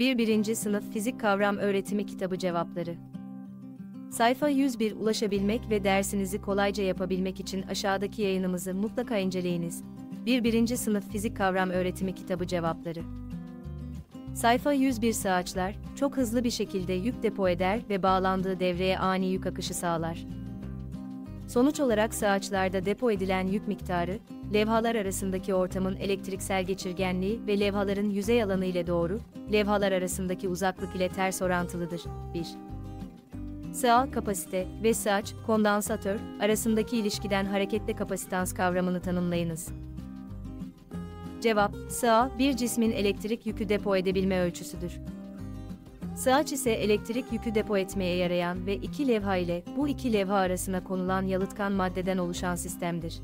1. Sınıf Fizik Kavram Öğretimi Kitabı Cevapları. Sayfa 101. Ulaşabilmek ve dersinizi kolayca yapabilmek için aşağıdaki yayınımızı mutlaka inceleyiniz. 1. Sınıf Fizik Kavram Öğretimi Kitabı Cevapları. Sayfa 101. Sağaçlar, çok hızlı bir şekilde yük depo eder ve bağlandığı devreye ani yük akışı sağlar. Sonuç olarak sağaçlarda depo edilen yük miktarı, levhalar arasındaki ortamın elektriksel geçirgenliği ve levhaların yüzey alanı ile doğru, levhalar arasındaki uzaklık ile ters orantılıdır. 1. Sağ, kapasite ve sağaç, kondansatör arasındaki ilişkiden hareketle kapasitans kavramını tanımlayınız. Cevap, sağ, bir cismin elektrik yükü depo edebilme ölçüsüdür. Sağaç ise elektrik yükü depo etmeye yarayan ve iki levha ile bu iki levha arasına konulan yalıtkan maddeden oluşan sistemdir.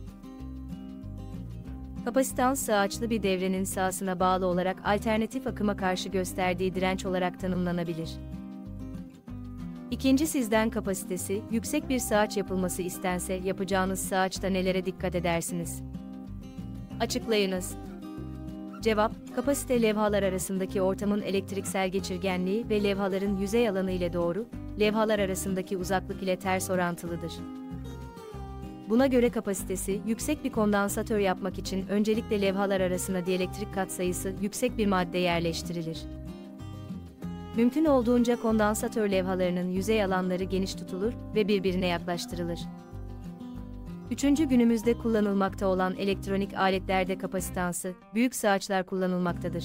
Kapasitans sağaçlı bir devrenin sağsına bağlı olarak alternatif akıma karşı gösterdiği direnç olarak tanımlanabilir. İkinci sizden kapasitesi, yüksek bir sağaç yapılması istense yapacağınız sağaçta nelere dikkat edersiniz? Açıklayınız. Cevap, kapasite levhalar arasındaki ortamın elektriksel geçirgenliği ve levhaların yüzey alanı ile doğru, levhalar arasındaki uzaklık ile ters orantılıdır. Buna göre kapasitesi, yüksek bir kondansatör yapmak için öncelikle levhalar arasına dielektrik katsayısı yüksek bir madde yerleştirilir. Mümkün olduğunca kondansatör levhalarının yüzey alanları geniş tutulur ve birbirine yaklaştırılır. Günümüzde kullanılmakta olan elektronik aletlerde kapasitansı, büyük sağaçlar kullanılmaktadır.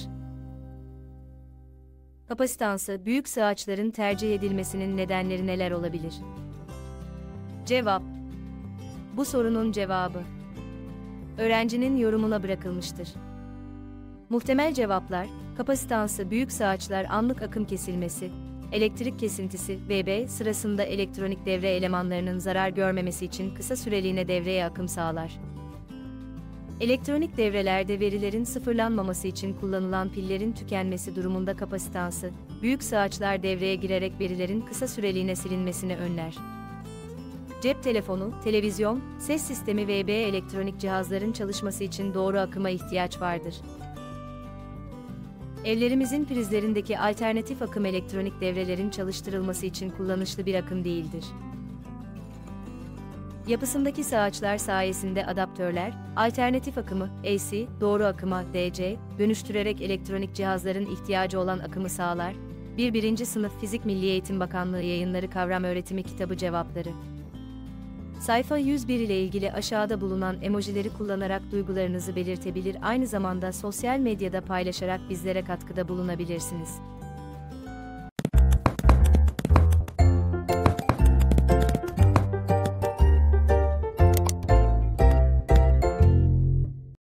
Kapasitansı, büyük sağaçların tercih edilmesinin nedenleri neler olabilir? Cevap. Bu sorunun cevabı öğrencinin yorumuna bırakılmıştır. Muhtemel cevaplar, kapasitansı büyük sağaçlar anlık akım kesilmesi, elektrik kesintisi VB sırasında elektronik devre elemanlarının zarar görmemesi için kısa süreliğine devreye akım sağlar. Elektronik devrelerde verilerin sıfırlanmaması için kullanılan pillerin tükenmesi durumunda kapasitansı, büyük sağaçlar devreye girerek verilerin kısa süreliğine silinmesini önler. Cep telefonu, televizyon, ses sistemi VB elektronik cihazların çalışması için doğru akıma ihtiyaç vardır. Evlerimizin prizlerindeki alternatif akım elektronik devrelerin çalıştırılması için kullanışlı bir akım değildir. Yapısındaki sağaçlar sayesinde adaptörler, alternatif akımı, AC, doğru akıma, DC, dönüştürerek elektronik cihazların ihtiyacı olan akımı sağlar. 1. Sınıf Fizik Milli Eğitim Bakanlığı Yayınları Kavram Öğretimi Kitabı Cevapları. Sayfa 101 ile ilgili aşağıda bulunan emojileri kullanarak duygularınızı belirtebilir, aynı zamanda sosyal medyada paylaşarak bizlere katkıda bulunabilirsiniz.